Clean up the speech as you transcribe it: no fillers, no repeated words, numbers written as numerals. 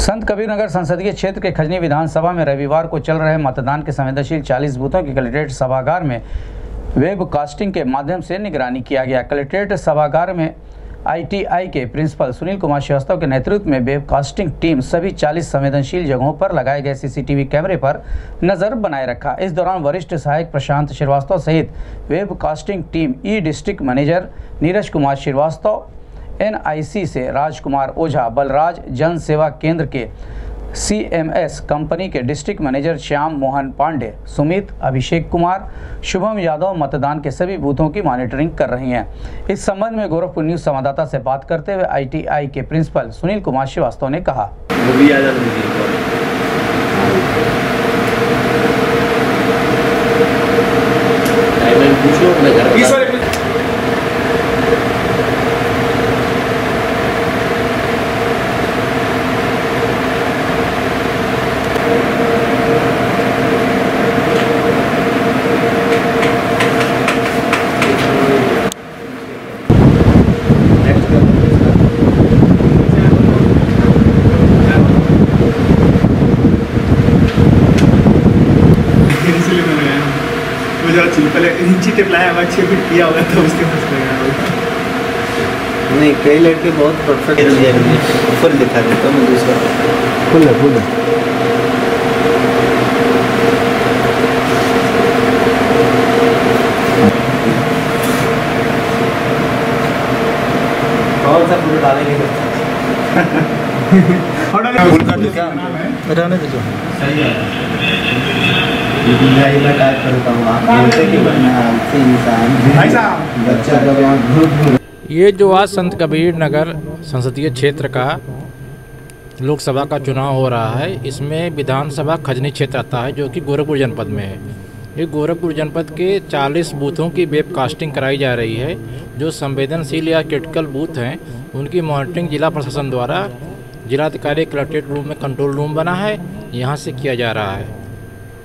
संत कबीरनगर संसदीय क्षेत्र के खजनी विधानसभा में रविवार को चल रहे मतदान के संवेदनशील 40 बूथों की कलेक्ट्रेट सभागार में वेबकास्टिंग के माध्यम से निगरानी किया गया। कलेक्ट्रेट सभागार में ITI के प्रिंसिपल सुनील कुमार श्रीवास्तव के नेतृत्व में वेबकास्टिंग टीम सभी 40 संवेदनशील जगहों पर लगाए गए CCTV कैमरे पर नजर बनाए रखा। इस दौरान वरिष्ठ सहायक प्रशांत श्रीवास्तव सहित webcasting team district manager Neeraj Kumar Srivastava, NIC से राजकुमार ओझा, बलराज जन सेवा केंद्र के CMS कंपनी के डिस्ट्रिक्ट मैनेजर श्याम मोहन पांडे, सुमित, अभिषेक कुमार, शुभम यादव मतदान के सभी बूथों की मॉनिटरिंग कर रही हैं। इस संबंध में गोरखपुर न्यूज संवाददाता से बात करते हुए ITI के प्रिंसिपल सुनील कुमार श्रीवास्तव ने कहा। पहले इंची टेप लाया, अब 6 फीट किया होगा तो उसके पास नहीं। कई लड़के बहुत परफेक्ट फुल दिखा देता हूँ मैं दूसरा फुल है। कौन सा फुल डालेंगे रहने दीजिए। सही है। ये जो आज संत कबीर नगर संसदीय क्षेत्र का लोकसभा का चुनाव हो रहा है, इसमें विधानसभा खजनी क्षेत्र आता है जो कि गोरखपुर जनपद में है। ये गोरखपुर जनपद के 40 बूथों की वेबकास्टिंग कराई जा रही है। जो संवेदनशील या क्रिटिकल बूथ हैं उनकी मॉनिटरिंग जिला प्रशासन द्वारा जिलाधिकारी कलेक्ट्रेट रूम में कंट्रोल रूम बना है, यहाँ से किया जा रहा है।